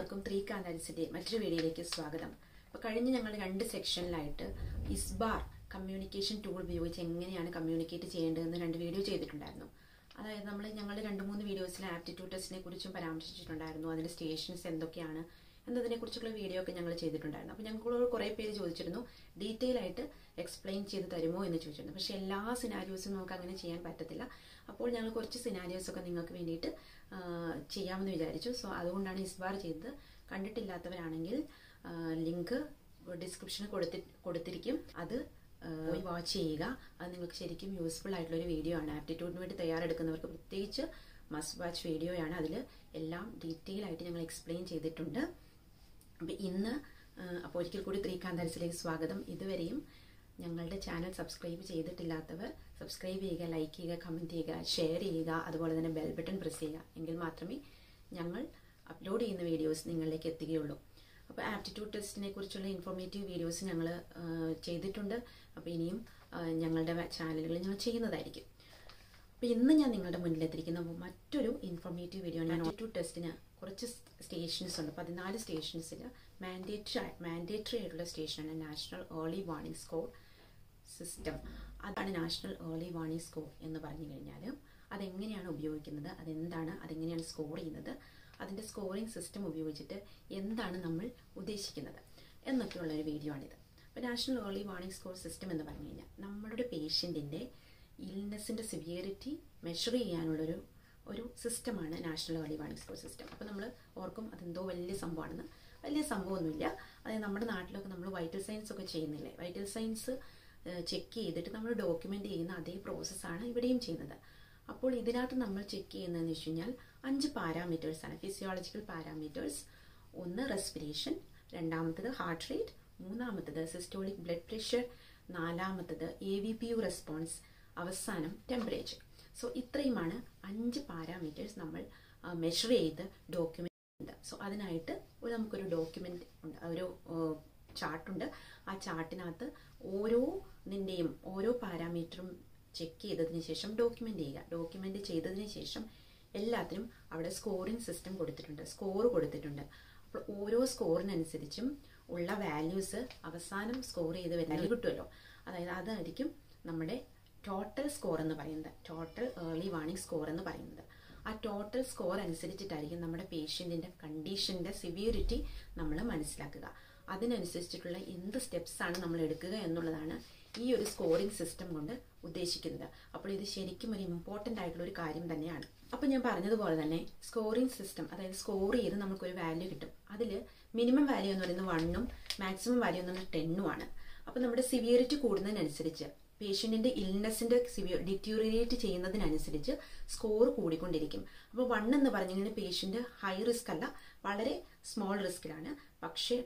എല്ലാവർക്കും 3 കാൻഡിഡേറ്റ്സിന്റെ മറ്റൊരു വീഡിയോയിലേക്ക് സ്വാഗതം. അപ്പോൾ കഴിഞ്ഞ ഞങ്ങൾ 2 സെക്ഷനിലായിട്ട് ISBAR കമ്മ്യൂണിക്കേഷൻ ടൂൾ ഉപയോഗിച്ച് എങ്ങനെയാണ് കമ്മ്യൂണിക്കേറ്റ് ചെയ്യേണ്ടതെന്ന് 2 വീഡിയോ ചെയ്തിട്ടുണ്ടായിരുന്നു. അതായത് ഞങ്ങൾ 2-3 വീഡിയോസിൽ ആപ്റ്റിറ്റ്യൂഡ് ടെസ്റ്റിനെ കുറിച്ചും പരാമർശിച്ചിട്ടുണ്ടായിരുന്നു. അതിന്റെ സ്റ്റേഷൻസ് എന്തൊക്കെയാണ് എന്നതിനെ കുറിച്ചുള്ള വീഡിയോ ഒക്കെ ഞങ്ങൾ ചെയ്തിട്ടുണ്ടായിരുന്നു. അപ്പോൾ ഞങ്ങളോട് കുറേ പേര് ചോദിച്ചിരുന്നു ഡീറ്റെയിൽ ആയിട്ട് എക്സ്പ്ലെയിൻ ചെയ്ത് തരുമോ എന്ന് ചോദിച്ചിരുന്നു. പക്ഷേ എല്ലാ സിനാരിയോസും നമുക്ക് അങ്ങനെ ചെയ്യാൻ പറ്റത്തില്ല. അപ്പോൾ ഞങ്ങൾ കുറച്ച് സിനാരിയോസ് ഒക്കെ നിങ്ങൾക്ക് വേണ്ടിയിട്ട് ചെയ്യാമെന്ന് വിചാരിച്ചു. സോ അതുകൊണ്ടാണ് ISBAR ചെയ്തത്. കണ്ടിട്ടില്ലാത്തവരാണെങ്കിൽ ലിങ്ക് ഡിസ്ക്രിപ്ഷനിൽ കൊടുത്തിരിക്കും. അത് പോയി വാച്ച് ചെയ്യുക. അത് നിങ്ങൾക്ക് ശരിക്കും യൂസ്ഫുൾ ആയിട്ടുള്ളൊരു വീഡിയോ ആണ്. ആപ്റ്റിറ്റ്യൂഡിന് വേണ്ടി തയ്യാറെടുക്കുന്നവർക്ക് പ്രത്യേകിച്ച് മസ്റ്റ് വാച്ച് വീഡിയോയാണ്. അതിൽ എല്ലാം ഡീറ്റെയിൽ ആയിട്ട് ഞങ്ങൾ എക്സ്പ്ലെയിൻ ചെയ്തിട്ടുണ്ട്. അപ്പോൾ ഇന്ന് അപ്പോൾ ഒരിക്കൽ കൂടി 3 കാൻഡിഡേറ്റ്സിലേക്ക് സ്വാഗതം. ഇതുവരെയും ഞങ്ങളുടെ ചാനൽ സബ്സ്ക്രൈബ് ചെയ്തിട്ടില്ലാത്തവർ സബ്സ്ക്രൈബ് ചെയ്യുക, ലൈക്ക് ചെയ്യുക, കമൻറ്റ് ചെയ്യുക, ഷെയർ ചെയ്യുക, അതുപോലെ തന്നെ ബെൽ ബട്ടൺ പ്രസ് ചെയ്യുക. എങ്കിൽ മാത്രമേ ഞങ്ങൾ അപ്ലോഡ് ചെയ്യുന്ന വീഡിയോസ് നിങ്ങളിലേക്ക് എത്തുകയുള്ളൂ. അപ്പോൾ ആപ്റ്റിറ്റ്യൂഡ് ടെസ്റ്റിനെ കുറിച്ചുള്ള ഇൻഫോർമേറ്റീവ് വീഡിയോസ് ഞങ്ങൾ ചെയ്തിട്ടുണ്ട്. അപ്പോൾ ഇനിയും ഞങ്ങളുടെ ചാനലുകളിൽ ഞങ്ങൾ ചെയ്യുന്നതായിരിക്കും. അപ്പോൾ ഇന്ന് ഞാൻ നിങ്ങളുടെ മുന്നിലെത്തിയിരിക്കുന്ന മറ്റൊരു ഇൻഫോർമേറ്റീവ് വീഡിയോ ആണ്. ആപ്റ്റിറ്റ്യൂഡ് ടെസ്റ്റിന് കുറച്ച് സ്റ്റേഷൻസ് ഉണ്ട്. 14 സ്റ്റേഷൻസിൽ മാൻഡേറ്ററി ആയിട്ടുള്ള സ്റ്റേഷനാണ് national early warning score system. അതാണ് നാഷണൽ ഏർലി വാർണിംഗ് സ്കോർ എന്ന് പറഞ്ഞു കഴിഞ്ഞാൽ അതെങ്ങനെയാണ് ഉപയോഗിക്കുന്നത്, അതെങ്ങനെയാണ് സ്കോർ ചെയ്യുന്നത്, അതിൻ്റെ സ്കോറിംഗ് സിസ്റ്റം ഉപയോഗിച്ചിട്ട് എന്താണ് നമ്മൾ ഉദ്ദേശിക്കുന്നത് എന്നൊക്കെയുള്ളൊരു വീഡിയോ ആണിത്. അപ്പോൾ national early warning score system എന്ന് പറഞ്ഞു കഴിഞ്ഞാൽ നമ്മളുടെ പേഷ്യൻറ്റിൻ്റെ ഇൽനെസ്സിൻ്റെ സിവിയറിറ്റി മെഷർ ചെയ്യാനുള്ളൊരു സിസ്റ്റമാണ് national early warning score system. അപ്പോൾ നമ്മൾ ഓർക്കും അതെന്തോ വലിയ സംഭവമാണെന്ന്. വലിയ സംഭവമൊന്നുമില്ല. അതായത് നമ്മുടെ നാട്ടിലൊക്കെ നമ്മൾ വൈറ്റൽ സയൻസ് ഒക്കെ ചെയ്യുന്നില്ലേ, വൈറ്റൽ സയൻസ് ചെക്ക് ചെയ്തിട്ട് നമ്മൾ ഡോക്യുമെൻ്റ് ചെയ്യുന്ന അതേ പ്രോസസ്സാണ് ഇവിടെയും ചെയ്യുന്നത്. അപ്പോൾ ഇതിനകത്ത് നമ്മൾ ചെക്ക് ചെയ്യുന്നതെന്ന് വെച്ച് കഴിഞ്ഞാൽ 5 പാരാമീറ്റേഴ്സാണ്, ഫിസിയോളജിക്കൽ പാരാമീറ്റേഴ്സ്. ഒന്ന് റെസ്പിറേഷൻ, രണ്ടാമത്തത് ഹാർട്ട് റേറ്റ്, മൂന്നാമത്തത് സിസ്റ്റോളിക് ബ്ലഡ് പ്രഷർ, നാലാമത്തത് AVPU റെസ്പോൺസ്, അവസാനം ടെമ്പറേച്ചർ. സോ ഇത്രയുമാണ് 5 പാരാമീറ്റേഴ്സ് നമ്മൾ മെഷർ ചെയ്ത് ഡോക്യുമെൻ്റ് ഉണ്ട്. സോ അതിനായിട്ട് നമുക്കൊരു ഡോക്യുമെൻ്റ് ഉണ്ട്, ഒരു ചാർട്ടുണ്ട്. ആ ചാർട്ടിനകത്ത് ഓരോ പാരാമീറ്ററും ചെക്ക് ചെയ്തതിന് ശേഷം ഡോക്യുമെൻ്റ് ചെയ്തതിന് ശേഷം എല്ലാത്തിനും അവിടെ സ്കോറിംഗ് സിസ്റ്റം സ്കോർ കൊടുത്തിട്ടുണ്ട്. അപ്പോൾ ഓരോ സ്കോറിനനുസരിച്ചും ഉള്ള വാല്യൂസ് അവസാനം സ്കോർ ചെയ്ത് വാല്യൂ കിട്ടുമല്ലോ. അതായത് അതായിരിക്കും നമ്മുടെ ടോട്ടൽ സ്കോർ എന്ന് പറയുന്നത്, ടോട്ടൽ ഏർലി വാർണിംഗ് സ്കോർ എന്ന് പറയുന്നത്. ആ ടോട്ടൽ സ്കോർ അനുസരിച്ചിട്ടായിരിക്കും നമ്മുടെ പേഷ്യൻറ്റിൻ്റെ കണ്ടീഷൻ്റെ സിവിയറിറ്റി നമ്മൾ മനസ്സിലാക്കുക. അതിനനുസരിച്ചിട്ടുള്ള എന്ത് സ്റ്റെപ്സാണ് നമ്മൾ എടുക്കുക എന്നുള്ളതാണ് ഈ ഒരു സ്കോറിംഗ് സിസ്റ്റം കൊണ്ട് ഉദ്ദേശിക്കുന്നത്. അപ്പോൾ ഇത് ശരിക്കും ഒരു ഇമ്പോർട്ടൻ്റ് ആയിട്ടുള്ള ഒരു കാര്യം തന്നെയാണ്. അപ്പോൾ ഞാൻ പറഞ്ഞതുപോലെ തന്നെ സ്കോറിംഗ് സിസ്റ്റം, അതായത് സ്കോർ ചെയ്ത് നമുക്കൊരു വാല്യൂ കിട്ടും. അതിൽ മിനിമം വാല്യൂ എന്ന് പറയുന്നത് 1ഉം മാക്സിമം വാല്യൂ എന്ന് പറയുന്നത് 10ഉമാണ്. അപ്പോൾ നമ്മുടെ സിവിയറിറ്റി കൂടുന്നതിനനുസരിച്ച് പേഷ്യൻറ്റിൻ്റെ ഇൽനെസ്സിൻ്റെ ഡിറ്റീരിയേറ്റ് ചെയ്യുന്നതിനനുസരിച്ച് സ്കോർ കൂടിക്കൊണ്ടിരിക്കും. അപ്പോൾ 1 എന്ന് പറഞ്ഞു കഴിഞ്ഞാൽ പേഷ്യൻ്റ് ഹൈ റിസ്ക് അല്ല, വളരെ സ്മോൾ റിസ്കിലാണ്. പക്ഷേ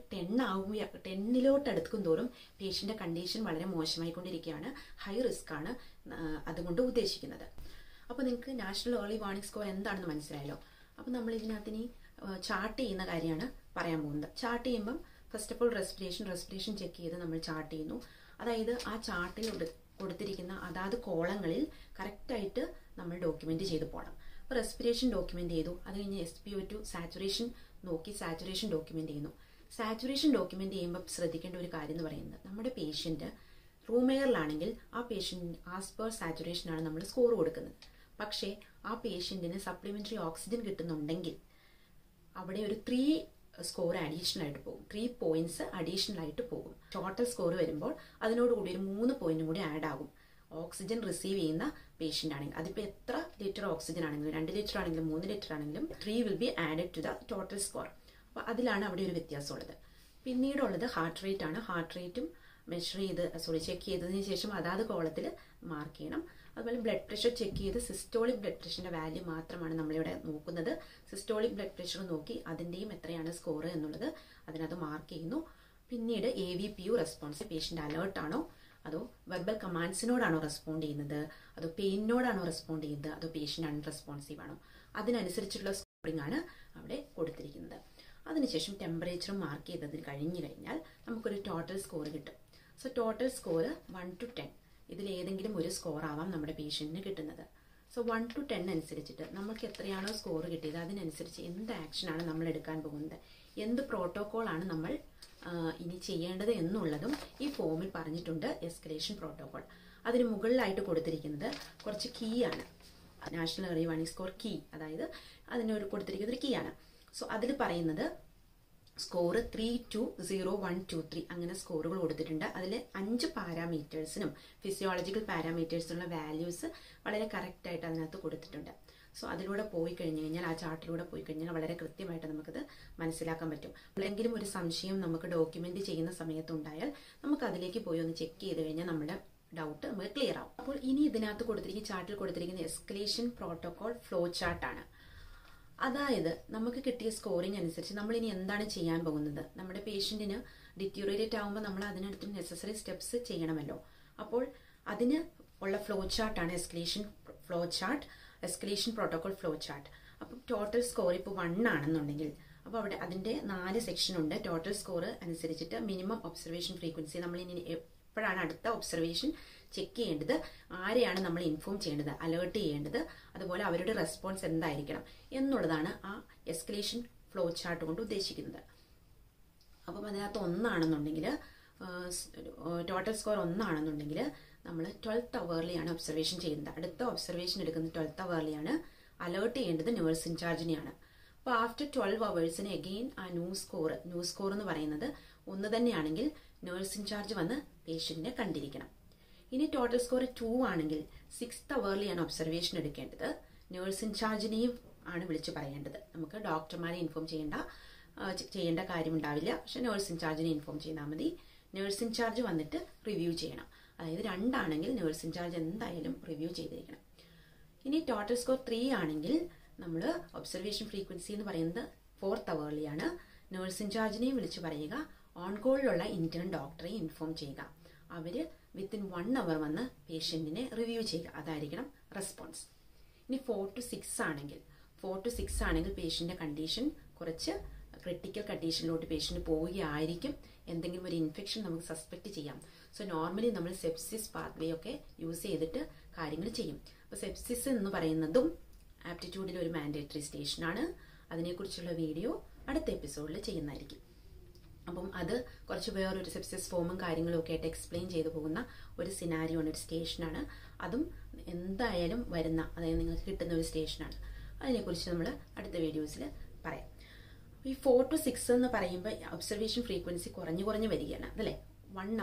10 അടുക്കും തോറും പേഷ്യൻ്റെ കണ്ടീഷൻ വളരെ മോശമായിക്കൊണ്ടിരിക്കുകയാണ്, ഹൈ റിസ്ക് ആണ് അതുകൊണ്ട് ഉദ്ദേശിക്കുന്നത്. അപ്പോൾ നിങ്ങൾക്ക് നാഷണൽ ഏർലി വാർണിംഗ് സ്കോർ എന്താണെന്ന് മനസ്സിലായല്ലോ. അപ്പോൾ നമ്മൾ ഇതിനകത്ത് ഇനി ചാർട്ട് ചെയ്യുന്ന കാര്യമാണ് പറയാൻ പോകുന്നത്. ചാർട്ട് ചെയ്യുമ്പം first of all respiration check ചെയ്ത് നമ്മൾ ചാർട്ട് ചെയ്യുന്നു. അതായത് ആ ചാർട്ടിൽ കൊടുത്തിരിക്കുന്ന അതാത് കോളങ്ങളിൽ കറക്റ്റായിട്ട് നമ്മൾ ഡോക്യുമെൻ്റ് ചെയ്ത് പോകണം. അപ്പോൾ റെസ്പിറേഷൻ ഡോക്യുമെൻ്റ് ചെയ്തു. അത് കഴിഞ്ഞ് SpO2 സാച്ചുറേഷൻ നോക്കി സാച്ചുറേഷൻ ഡോക്യുമെൻ്റ് ചെയ്യുന്നു. സാച്ചുറേഷൻ ഡോക്യുമെൻ്റ് ചെയ്യുമ്പോൾ ശ്രദ്ധിക്കേണ്ട ഒരു കാര്യം എന്ന് പറയുന്നത് നമ്മുടെ പേഷ്യൻ്റ് റൂം എയറിലാണെങ്കിൽ ആ പേഷ്യൻ്റ് ആസ് പെർ സാച്ചുറേഷനാണ് നമ്മൾ സ്കോർ കൊടുക്കുന്നത്. പക്ഷേ ആ പേഷ്യൻറ്റിന് സപ്ലിമെൻ്ററി ഓക്സിജൻ കിട്ടുന്നുണ്ടെങ്കിൽ അവിടെ ഒരു 3 സ്കോർ അഡീഷണൽ ആയിട്ട് പോകും, 3 പോയിന്റ്സ് അഡീഷണൽ ആയിട്ട് പോകും. ടോട്ടൽ സ്കോർ വരുമ്പോൾ അതിനോടുകൂടി ഒരു 3 പോയിന്റും കൂടി ആഡ് ആകും. ഓക്സിജൻ റിസീവ് ചെയ്യുന്ന പേഷ്യൻ്റ് ആണെങ്കിൽ അതിപ്പോൾ എത്ര ലിറ്റർ ഓക്സിജൻ ആണെങ്കിലും 2 ലിറ്റർ ആണെങ്കിലും 3 ലിറ്റർ ആണെങ്കിലും 3 will be added to the total score. അപ്പോൾ അതിലാണ് അവിടെ ഒരു വ്യത്യാസമുള്ളത്. പിന്നീടുള്ളത് ഹാർട്ട് റേറ്റ് ആണ്. ഹാർട്ട് റേറ്റും ചെക്ക് ചെയ്തതിന് ശേഷം അതാത് കോളത്തിൽ മാർക്ക് ചെയ്യണം. അതുപോലെ ബ്ലഡ് പ്രഷർ ചെക്ക് ചെയ്ത് സിസ്റ്റോളിക് ബ്ലഡ് പ്രഷറിൻ്റെ വാല്യൂ മാത്രമാണ് നമ്മളിവിടെ നോക്കുന്നത്. സിസ്റ്റോളിക് ബ്ലഡ് പ്രഷർ നോക്കി അതിൻ്റെയും എത്രയാണ് സ്കോർ എന്നുള്ളത് അതിനകത്ത് മാർക്ക് ചെയ്യുന്നു. പിന്നീട് AVPU റെസ്പോൺസ്, പേഷ്യൻ്റ് അലേർട്ടാണോ അതോ വെർബൽ കമാൻഡ്സിനോടാണോ റെസ്പോണ്ട് ചെയ്യുന്നത്, അതോ പെയിനോടാണോ റെസ്പോണ്ട് ചെയ്യുന്നത്, അതോ പേഷ്യൻ്റ് അൺറെസ്പോൺസീവ് ആണോ, അതിനനുസരിച്ചുള്ള സ്കോറിംഗ് ആണ് അവിടെ കൊടുത്തിരിക്കുന്നത്. അതിനുശേഷം ടെമ്പറേച്ചറും മാർക്ക് ചെയ്തതിന് കഴിഞ്ഞാൽ നമുക്കൊരു ടോട്ടൽ സ്കോർ കിട്ടും. സോ ടോട്ടൽ സ്കോർ 1 to 10 ഇതിലേതെങ്കിലും ഒരു സ്കോർ ആവാം നമ്മുടെ പേഷ്യൻറ്റിന് കിട്ടുന്നത്. സോ 1 to 10 അനുസരിച്ചിട്ട് നമുക്ക് എത്രയാണോ സ്കോർ കിട്ടിയത് അതിനനുസരിച്ച് എന്ത് ആക്ഷനാണ് നമ്മൾ എടുക്കാൻ പോകുന്നത്, എന്ത് പ്രോട്ടോക്കോളാണ് നമ്മൾ ഇനി ചെയ്യേണ്ടത് എന്നുള്ളതും ഈ ഫോമിൽ പറഞ്ഞിട്ടുണ്ട്. Escalation protocol. അതിന് മുകളിലായിട്ട് കൊടുത്തിരിക്കുന്നത് കുറച്ച് കീ ആണ്. National early warning score key, അതായത് അതിനൊരു കൊടുത്തിരിക്കുന്ന ഒരു കീ ആണ്. സോ അതിൽ പറയുന്നത് സ്കോർ 3, 2, 0, 1, 2, 3 അങ്ങനെ സ്കോറുകൾ കൊടുത്തിട്ടുണ്ട്. അതിൽ 5 പാരാമീറ്റേഴ്സിനും ഫിസിയോളജിക്കൽ പാരാമീറ്റേഴ്സിനുള്ള വാല്യൂസ് വളരെ കറക്റ്റായിട്ട് അതിനകത്ത് കൊടുത്തിട്ടുണ്ട്. സോ അതിലൂടെ പോയി കഴിഞ്ഞു കഴിഞ്ഞാൽ, ആ ചാർട്ടിലൂടെ പോയി കഴിഞ്ഞാൽ വളരെ കൃത്യമായിട്ട് നമുക്കത് മനസ്സിലാക്കാൻ പറ്റും. എന്തെങ്കിലും ഒരു സംശയം നമുക്ക് ഡോക്യുമെന്റ് ചെയ്യുന്ന സമയത്ത് ഉണ്ടായാൽ നമുക്ക് അതിലേക്ക് പോയി ഒന്ന് ചെക്ക് ചെയ്ത് കഴിഞ്ഞാൽ നമ്മുടെ ഡൗട്ട് നമുക്ക് ക്ലിയർ ആവും. അപ്പോൾ ഇനി ഇതിനകത്ത് കൊടുത്തിരിക്കുന്ന ചാർട്ടിൽ കൊടുത്തിരിക്കുന്ന എസ്കലേഷൻ പ്രോട്ടോകോൾ ഫ്ലോ ചാർട്ടാണ്. അതായത് നമുക്ക് കിട്ടിയ സ്കോറിംഗ് അനുസരിച്ച് നമ്മൾ ഇനി എന്താണ് ചെയ്യാൻ പോകുന്നത്. നമ്മുടെ പേഷ്യന്റിന് ഡിറ്റീരിയോറേറ്റ് ആകുമ്പോൾ നമ്മൾ അതിനടുത്ത് നെസസറി സ്റ്റെപ്സ് ചെയ്യണമല്ലോ. അപ്പോൾ അതിന് ഉള്ള ഫ്ലോ ചാർട്ടാണ് escalation flow chart, escalation protocol flow chart. അപ്പം ടോട്ടൽ സ്കോർ ഇപ്പോൾ 1 ആണെന്നുണ്ടെങ്കിൽ, അപ്പോൾ അവിടെ അതിൻ്റെ 4 സെക്ഷൻ ഉണ്ട്. ടോട്ടൽ സ്കോർ അനുസരിച്ചിട്ട് മിനിമം ഒബ്സർവേഷൻ ഫ്രീക്വൻസി, നമ്മൾ ഇനി എപ്പോഴാണ് അടുത്ത ഒബ്സർവേഷൻ ചെക്ക് ചെയ്യേണ്ടത്, ആരെയാണ് നമ്മൾ ഇൻഫോം ചെയ്യേണ്ടത്, അലേർട്ട് ചെയ്യേണ്ടത്, അതുപോലെ അവരുടെ റെസ്പോൺസ് എന്തായിരിക്കണം എന്നുള്ളതാണ് ആ എസ്കലേഷൻ ഫ്ലോ ചാർട്ട് കൊണ്ട് ഉദ്ദേശിക്കുന്നത്. അപ്പം അതിനകത്ത് 1 ആണെന്നുണ്ടെങ്കിൽ, ടോട്ടൽ സ്കോർ 1 ആണെന്നുണ്ടെങ്കിൽ നമ്മൾ 12th അവേർലിയാണ് ഒബ്സർവേഷൻ ചെയ്യുന്നത്. അടുത്ത ഒബ്സർവേഷൻ എടുക്കുന്നത് 12th അവേർലിയാണ്. അലേർട്ട് ചെയ്യേണ്ടത് നേഴ്സ് ഇൻചാർജിനെയാണ്. അപ്പോൾ ആഫ്റ്റർ 12 അവേഴ്സിന് എഗെയിൻ ആ ന്യൂ സ്കോർ എന്ന് പറയുന്നത് 1 തന്നെയാണെങ്കിൽ നേഴ്സ് ഇൻചാർജ് വന്ന് പേഷ്യന്റിനെ കണ്ടിരിക്കണം. ഇനി ടോട്ടൽ സ്കോർ 2 ആണെങ്കിൽ 6th അവേർലിയാണ് ഒബ്സർവേഷൻ എടുക്കേണ്ടത്. നേഴ്സ് ഇൻചാർജിനെയും ആണ് വിളിച്ച് പറയേണ്ടത്. നമുക്ക് ഡോക്ടർമാരെ ഇൻഫോം ചെയ്യേണ്ട കാര്യമുണ്ടാവില്ല. പക്ഷെ നേഴ്സ് ഇൻചാർജിനെ ഇൻഫോം ചെയ്താൽ മതി. നേഴ്സ് ഇൻചാർജ് വന്നിട്ട് റിവ്യൂ ചെയ്യണം. അതായത് 2 ആണെങ്കിൽ നേഴ്സ് ഇൻചാർജ് എന്തായാലും റിവ്യൂ ചെയ്തിരിക്കണം. ഇനി ടോട്ടൽ സ്കോർ 3 ആണെങ്കിൽ നമ്മൾ ഒബ്സർവേഷൻ ഫ്രീക്വൻസി എന്ന് പറയുന്നത് 4th അവേർലിയാണ്. നേഴ്സ് ഇൻചാർജിനെയും വിളിച്ച് പറയുക. ഓൺ കോളിലുള്ള ഇന്റേൺ ഡോക്ടറെ ഇൻഫോം ചെയ്യുക. അവര് വിത്തിൻ 1 അവർ വന്ന് പേഷ്യന്റിനെ റിവ്യൂ ചെയ്യുക. അതായിരിക്കണം റെസ്പോൺസ്. ഇനി 4 to 6 ആണെങ്കിൽ പേഷ്യന്റിന്റെ കണ്ടീഷൻ കുറച്ച് ക്രിട്ടിക്കൽ കണ്ടീഷനിലോട്ട് പേഷ്യന്റ് പോവുകയായിരിക്കും. എന്തെങ്കിലും ഒരു ഇൻഫെക്ഷൻ നമുക്ക് സസ്പെക്ട് ചെയ്യാം. സോ നോർമലി നമ്മൾ സെപ്സിസ് പാത്വേ ഒക്കെ യൂസ് ചെയ്തിട്ട് കാര്യങ്ങൾ ചെയ്യും. അപ്പോൾ സെപ്സിസ് എന്ന് പറയുന്നതും ആപ്റ്റിറ്റ്യൂഡിൽ ഒരു മാൻഡേറ്ററി സ്റ്റേഷനാണ്. അതിനെക്കുറിച്ചുള്ള വീഡിയോ അടുത്ത എപ്പിസോഡിൽ ചെയ്യുന്നതായിരിക്കും. അപ്പം അത് കുറച്ച് വേറൊരു സെപ്സിസ് ഫോമും കാര്യങ്ങളും ഒക്കെ ആയിട്ട് എക്സ്പ്ലെയിൻ ചെയ്തു പോകുന്ന ഒരു സിനാരിയോ ആണ്, ഒരു സ്റ്റേഷനാണ്. അതും എന്തായാലും വരുന്ന, അതായത് നിങ്ങൾക്ക് കിട്ടുന്ന ഒരു സ്റ്റേഷനാണ്. അതിനെക്കുറിച്ച് നമ്മൾ അടുത്ത വീഡിയോസിൽ പറയാം. ഈ 4 to 6 എന്ന് പറയുമ്പോൾ ഒബ്സർവേഷൻ ഫ്രീക്വൻസി കുറഞ്ഞു വരികയാണ്, അതല്ലേ? 1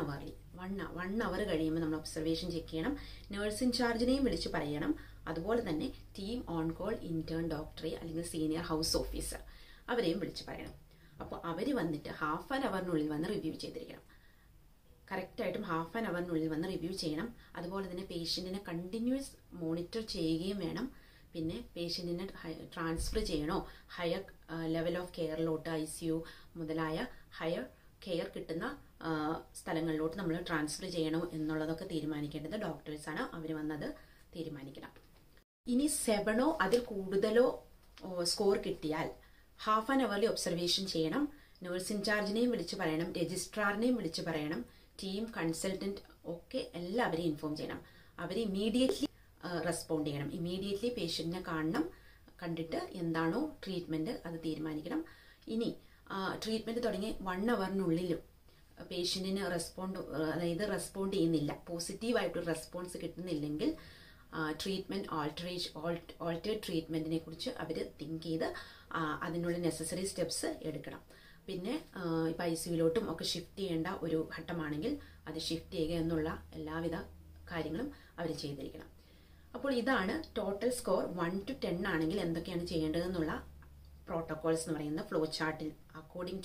അവർ കഴിയുമ്പോൾ നമ്മൾ ഒബ്സർവേഷൻ ചെക്ക് ചെയ്യണം. നേഴ്സ് ഇൻചാർജിനെയും വിളിച്ച് പറയണം. അതുപോലെ തന്നെ ടീം ഓൺ കോൾ ഇന്റേൺ ഡോക്ടറെ അല്ലെങ്കിൽ സീനിയർ ഹൗസ് ഓഫീസർ അവരെയും വിളിച്ച് പറയണം. അപ്പോൾ അവർ വന്നിട്ട് ഹാഫ് ആൻ അവറിനുള്ളിൽ വന്ന് റിവ്യൂ ചെയ്തിരിക്കണം. കറക്റ്റായിട്ടും ഹാഫ് ആൻ അവറിനുള്ളിൽ വന്ന് റിവ്യൂ ചെയ്യണം. അതുപോലെ തന്നെ പേഷ്യന്റിനെ കണ്ടിന്യൂസ് മോണിറ്റർ ചെയ്യുകയും വേണം. പിന്നെ പേഷ്യന്റിനെ ട്രാൻസ്ഫർ ചെയ്യണോ, ഹയർ ലെവൽ ഓഫ് കെയറിലോട്ട്, ICU മുതലായ ഹയർ കെയർ കിട്ടുന്ന സ്ഥലങ്ങളിലോട്ട് നമ്മൾ ട്രാൻസ്ഫർ ചെയ്യണോ എന്നുള്ളതൊക്കെ തീരുമാനിക്കേണ്ടത് ഡോക്ടേഴ്സാണ്. അവർ വന്നത് തീരുമാനിക്കണം. ഇനി 7 അതിൽ കൂടുതലോ സ്കോർ കിട്ടിയാൽ ഹാഫ് ആൻ അവർലി ഒബ്സർവേഷൻ ചെയ്യണം. നേഴ്സ് ഇൻചാർജിനെയും വിളിച്ച് പറയണം, രജിസ്ട്രാറിനെയും വിളിച്ച് പറയണം, ടീം കൺസൾട്ടന്റ് ഒക്കെ എല്ലാവരെയും ഇൻഫോം ചെയ്യണം. അവർ ഇമീഡിയറ്റ്ലി റെസ്പോണ്ട് ചെയ്യണം. ഇമീഡിയറ്റ്ലി പേഷ്യന്റിനെ കാണണം. കണ്ടിട്ട് എന്താണോ ട്രീറ്റ്മെന്റ് അത് തീരുമാനിക്കണം. ഇനി ട്രീറ്റ്മെന്റ് തുടങ്ങി 1 അവറിനുള്ളിലും പേഷ്യന്റിന് റെസ്പോണ്ട് ചെയ്യുന്നില്ല, പോസിറ്റീവായിട്ടൊരു റെസ്പോൺസ് കിട്ടുന്നില്ലെങ്കിൽ ട്രീറ്റ്മെന്റ് ഓൾട്ടേഡ് ട്രീറ്റ്മെന്റിനെ കുറിച്ച് അവർ തിങ്ക് ചെയ്ത് അതിനുള്ള നെസസറി സ്റ്റെപ്സ് എടുക്കണം. പിന്നെ ഇപ്പം ICUലോട്ടും ഒക്കെ ഷിഫ്റ്റ് ചെയ്യേണ്ട ഒരു ഘട്ടമാണെങ്കിൽ അത് ഷിഫ്റ്റ് ചെയ്യുക എന്നുള്ള എല്ലാവിധ കാര്യങ്ങളും അവർ ചെയ്തിരിക്കണം. അപ്പോൾ ഇതാണ് ടോട്ടൽ സ്കോർ 1 to 10 ആണെങ്കിൽ എന്തൊക്കെയാണ് ചെയ്യേണ്ടതെന്നുള്ള പ്രോട്ടോകോൾസ് എന്ന് പറയുന്ന ഫ്ലോ ചാർട്ടിൽ according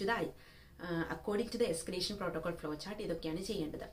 to the escalation protocol flow chart ഇതൊക്കെയാണ് ചെയ്യേണ്ടത്.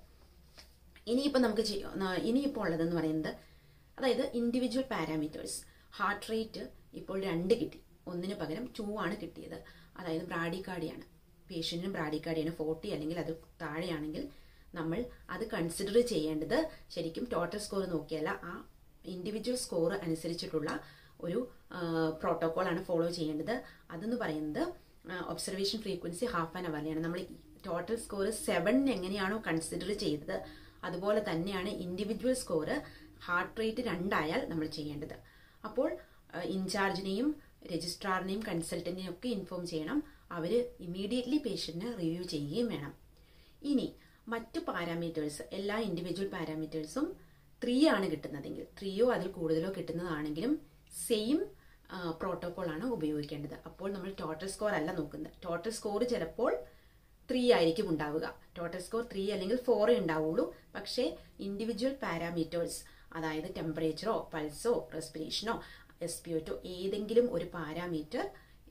ഇനിയിപ്പോൾ ഉള്ളതെന്ന് പറയുന്നത്, അതായത് ഇൻഡിവിജ്വൽ പാരാമീറ്റേഴ്സ്. ഹാർട്ട് റേറ്റ് ഇപ്പോൾ 2 കിട്ടി, 1 പകരം 2 ആണ് കിട്ടിയത്. അതായത് ബ്രാഡിക്കാർഡിയാണ്, പേഷ്യന്റിന് ബ്രാഡിക്കാർഡിയാണ് 40 അല്ലെങ്കിൽ അത് താഴെയാണെങ്കിൽ നമ്മൾ അത് കൺസിഡർ ചെയ്യേണ്ടത് ശരിക്കും ടോട്ടൽ സ്കോർ നോക്കിയല്ല, ആ ഇൻഡിവിജ്വൽ സ്കോർ അനുസരിച്ചിട്ടുള്ള ഒരു പ്രോട്ടോകോളാണ് ഫോളോ ചെയ്യേണ്ടത്. അതെന്ന് പറയുന്നത് ഒബ്സർവേഷൻ ഫ്രീക്വൻസി ഹാഫ് ആൻ അവറിലാണ്. നമ്മൾ ടോട്ടൽ സ്കോർ 7 എങ്ങനെയാണോ കൺസിഡർ ചെയ്തത് അതുപോലെ തന്നെയാണ് ഇൻഡിവിജ്വൽ സ്കോർ ഹാർട്ട് റേറ്റ് 2 ആയാൽ നമ്മൾ ചെയ്യേണ്ടത്. അപ്പോൾ ഇൻചാർജിനെയും രജിസ്ട്രാറിനെയും കൺസൾട്ടന്റിനെയും ഒക്കെ ഇൻഫോം ചെയ്യണം. അവർ ഇമ്മീഡിയറ്റ്ലി പേഷ്യൻറ്റിനെ റിവ്യൂ ചെയ്യുകയും വേണം. ഇനി മറ്റു പാരാമീറ്റേഴ്സ്, എല്ലാ ഇൻഡിവിജ്വൽ പാരാമീറ്റേഴ്സും 3 ആണ് കിട്ടുന്നതെങ്കിൽ, 3യോ അതിൽ കൂടുതലോ കിട്ടുന്നതാണെങ്കിലും സെയിം പ്രോട്ടോകോൾ ആണ് ഉപയോഗിക്കേണ്ടത്. അപ്പോൾ നമ്മൾ ടോട്ടൽ സ്കോർ അല്ല നോക്കുന്നത്. ടോട്ടൽ സ്കോർ ചിലപ്പോൾ 3 ആയിരിക്കും ഉണ്ടാവുക. ടോട്ടൽ സ്കോർ 3 അല്ലെങ്കിൽ 4 ഉണ്ടാവുള്ളൂ. പക്ഷേ ഇൻഡിവിജ്വൽ പാരാമീറ്റേഴ്സ്, അതായത് ടെമ്പറേച്ചറോ പൾസോ റെസ്പിറേഷനോ SpO2 ഏതെങ്കിലും ഒരു പാരാമീറ്റർ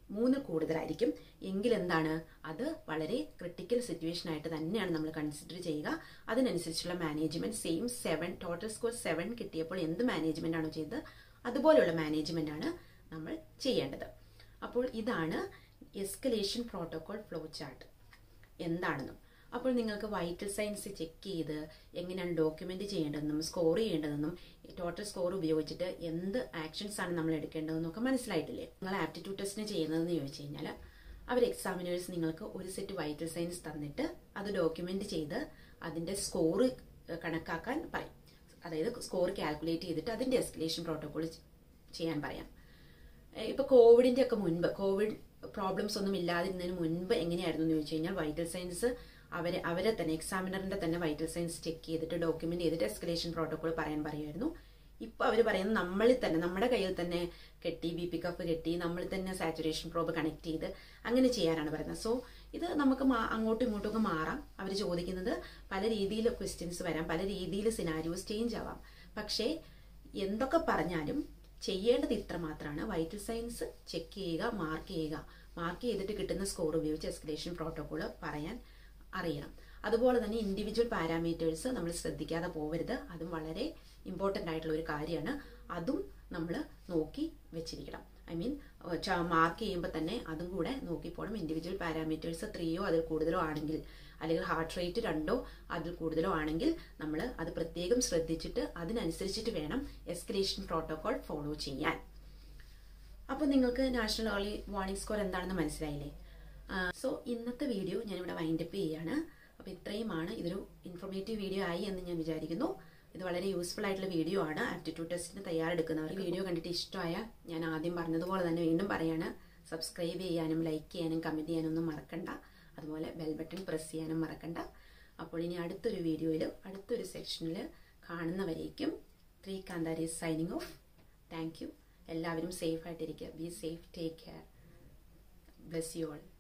3 കൂടുതലായിരിക്കും എങ്കിൽ എന്താണ്, അത് വളരെ ക്രിട്ടിക്കൽ സിറ്റുവേഷൻ ആയിട്ട് തന്നെയാണ് നമ്മൾ കൺസിഡർ ചെയ്യുക. അതിനനുസരിച്ചുള്ള മാനേജ്മെന്റ് സെയിം 7 ടോട്ടൽ സ്കോർ 7 കിട്ടിയപ്പോൾ എന്ത് മാനേജ്മെന്റ് ആണോ ചെയ്തത് അതുപോലെയുള്ള മാനേജ്മെന്റ് ആണ് നമ്മൾ ചെയ്യേണ്ടത്. അപ്പോൾ ഇതാണ് എസ്കലേഷൻ പ്രോട്ടോകോൾ ഫ്ലോ ചാർട്ട് എന്താണെന്നും. അപ്പോൾ നിങ്ങൾക്ക് വൈറ്റൽ സൈൻസ് ചെക്ക് ചെയ്ത് എങ്ങനെയാണ് ഡോക്യുമെന്റ് ചെയ്യേണ്ടതെന്നും സ്കോർ ചെയ്യേണ്ടതെന്നും ടോട്ടൽ സ്കോർ ഉപയോഗിച്ചിട്ട് എന്ത് ആക്ഷൻസ് ആണ് നമ്മൾ എടുക്കേണ്ടതെന്നും ഒക്കെ മനസ്സിലായിട്ടില്ലേ? നിങ്ങൾ ആപ്റ്റിറ്റ്യൂഡ് ടെസ്റ്റിന് ചെയ്യുന്നതെന്ന് ചോദിച്ചു കഴിഞ്ഞാൽ അവർ എക്സാമിനേഴ്സ് നിങ്ങൾക്ക് ഒരു സെറ്റ് വൈറ്റൽ സൈൻസ് തന്നിട്ട് അത് ഡോക്യുമെന്റ് ചെയ്ത് അതിന്റെ സ്കോർ കണക്കാക്കാൻ പറയും. അതായത് സ്കോർ കാൽക്കുലേറ്റ് ചെയ്തിട്ട് അതിന്റെ എസ്കലേഷൻ പ്രോട്ടോകോൾ ചെയ്യാൻ പറയാം. ഇപ്പൊ കോവിഡിന്റെ ഒക്കെ മുൻപ്, കോവിഡ് പ്രോബ്ലംസ് ഒന്നും ഇല്ലാതിരുന്നതിന് മുൻപ് എങ്ങനെയായിരുന്നു എന്ന് ചോദിച്ചു കഴിഞ്ഞാൽ വൈറ്റൽ സൈൻസ് അവരെ തന്നെ എക്സാമിനറിന്റെ തന്നെ വൈറ്റൽ സൈൻസ് ചെക്ക് ചെയ്തിട്ട് ഡോക്യുമെന്റ് ചെയ്തിട്ട് എസ്കലേഷൻ പ്രോട്ടോകോൾ പറയാൻ പറയുമായിരുന്നു. ഇപ്പൊ അവർ പറയുന്നത് നമ്മളിൽ തന്നെ, നമ്മുടെ കയ്യിൽ തന്നെ കെട്ടി BP കഫ് കെട്ടി നമ്മൾ തന്നെ സാച്ചുറേഷൻ പ്രോബ് കണക്ട് ചെയ്ത് അങ്ങനെ ചെയ്യാനാണ് പറയുന്നത്. സോ ഇത് നമുക്ക് അങ്ങോട്ടും ഇങ്ങോട്ടും ഒക്കെ മാറാം. അവർ ചോദിക്കുന്നത് പല രീതിയിൽ ക്വസ്റ്റ്യൻസ് വരാം, പല രീതിയിൽ സിനാരിയോസ് ചേഞ്ച് ആവാം. പക്ഷേ എന്തൊക്കെ പറഞ്ഞാലും ചെയ്യേണ്ടത് ഇത്ര മാത്രമാണ്. വൈറ്റൽ സൈൻസ് ചെക്ക് ചെയ്യുക, മാർക്ക് ചെയ്തിട്ട് കിട്ടുന്ന സ്കോർ ഉപയോഗിച്ച് എസ്കലേഷൻ പ്രോട്ടോകോൾ പറയാൻ അറിയണം. അതുപോലെ തന്നെ ഇൻഡിവിജ്വൽ പാരാമീറ്റേഴ്സ് നമ്മൾ ശ്രദ്ധിക്കാതെ പോവരുത്. അതും വളരെ ഇമ്പോർട്ടൻ്റ് ആയിട്ടുള്ള ഒരു കാര്യമാണ്. അതും നമ്മൾ നോക്കി വെച്ചിരിക്കണം. ഐ മീൻ മാർക്ക് ചെയ്യുമ്പോൾ തന്നെ അതും കൂടെ നോക്കിപ്പോണം. ഇൻഡിവിജ്വൽ പാരാമീറ്റേഴ്സ് 3യോ അതിൽ കൂടുതലോ ആണെങ്കിൽ, അല്ലെങ്കിൽ ഹാർട്ട് റേറ്റ് 2ഓ അതിൽ കൂടുതലോ ആണെങ്കിൽ നമ്മൾ അത് പ്രത്യേകം ശ്രദ്ധിച്ചിട്ട് അതിനനുസരിച്ചിട്ട് വേണം എസ്കലേഷൻ പ്രോട്ടോകോൾ ഫോളോ ചെയ്യാൻ. അപ്പോൾ നിങ്ങൾക്ക് നാഷണൽ ഏർലി വാർണിംഗ് സ്കോർ എന്താണെന്ന് മനസ്സിലായില്ലേ? സോ ഇന്നത്തെ വീഡിയോ ഞാനിവിടെ വൈൻഡപ്പ് ചെയ്യുകയാണ്. അപ്പോൾ ഇത്രയുമാണ്. ഇതൊരു ഇൻഫോർമേറ്റീവ് വീഡിയോ ആയി എന്ന് ഞാൻ വിചാരിക്കുന്നു. ഇത് വളരെ യൂസ്ഫുൾ ആയിട്ടുള്ള വീഡിയോ ആണ്. ആപ്റ്റിറ്റ്യൂഡ് ടെസ്റ്റിന് തയ്യാറെടുക്കുന്നവർ വീഡിയോ കണ്ടിട്ട് ഇഷ്ടമായ, ഞാൻ ആദ്യം പറഞ്ഞതുപോലെ തന്നെ വീണ്ടും പറയാണ്, സബ്സ്ക്രൈബ് ചെയ്യാനും ലൈക്ക് ചെയ്യാനും കമൻറ്റ് ചെയ്യാനും ഒന്നും മറക്കണ്ട. അതുപോലെ ബെൽ ബട്ടൺ പ്രസ് ചെയ്യാനും മറക്കണ്ട. അപ്പോൾ ഇനി അടുത്തൊരു വീഡിയോയിൽ അടുത്തൊരു സെക്ഷനിൽ കാണുന്നവരേക്കും 3 Kanthari signing off. Thank you. എല്ലാവരും സേഫ് ആയിട്ടിരിക്കുക. Be safe, take care. Bless you all.